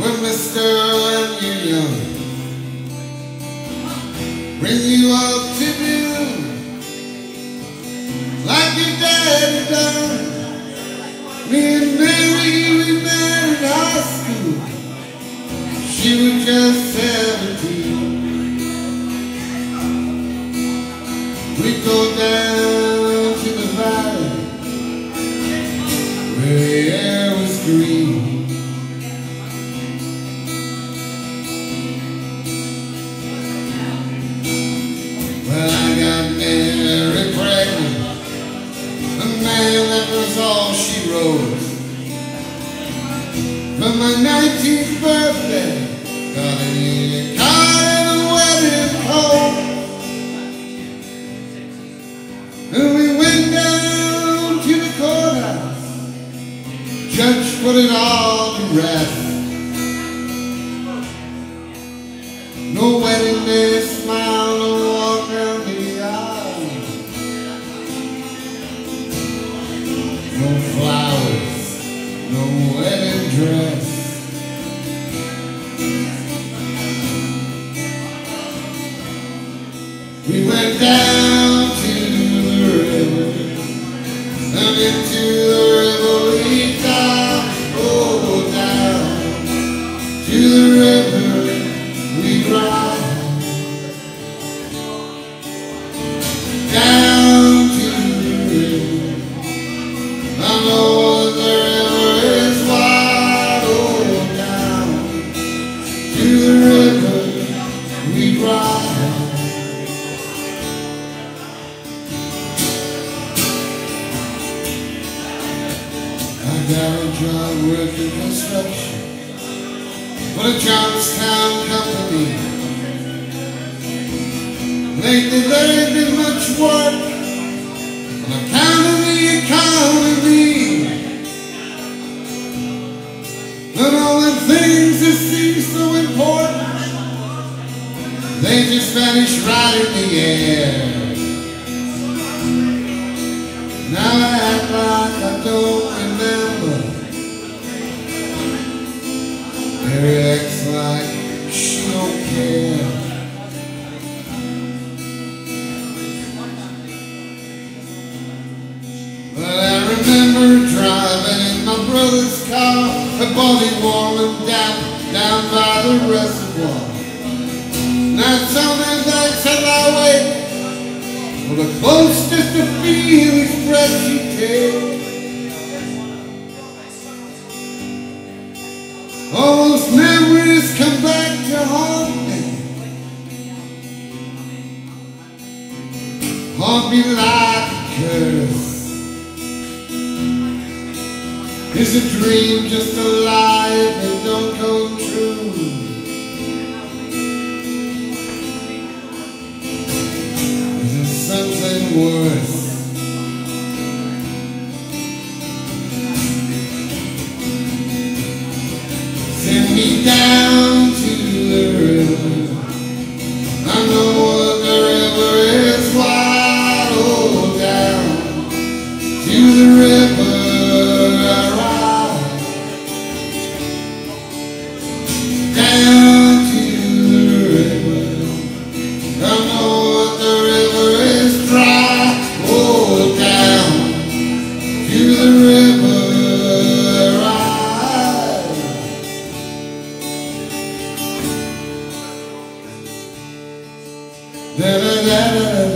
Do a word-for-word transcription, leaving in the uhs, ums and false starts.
when mister when you're young, bring you up to do like your daddy done. Me and Mary, we met in high school. She was just seventeen. We'd go down to the valley where the air was green. Well, I got Mary pregnant, a man that was all she wrote. For my nineteenth birthday, got an Indian card and a wedding coat. And we went down to the courthouse. Judge put it all to rest. No wedding day, smile, no walk down the aisle. No flowers, no wedding dress. We went down to the river, and into the river we dive, oh down to the river we ride, down to the river. I know the river is wide, oh down to the river we ride. I got a job working construction for the Johnstown company. Lately there ain't been much work on account of the economy. And all the things that seem so important, they just vanish right in the air. Now I act like I don't remember. Mary acts like she don't care. But I remember driving in my brother's car, a body warm and damp down by the reservoir. Now some of nights as I wait for the closest to feel his breath she takes. All those memories come back to haunt me, haunt me like a curse. Is a dream just a lie if it don't come true? Is it something worse? Send me down to the river. I know the river is wide, oh down to the river I ride, down to the river. I know the river is dry, oh down to the river I ride. Da da da da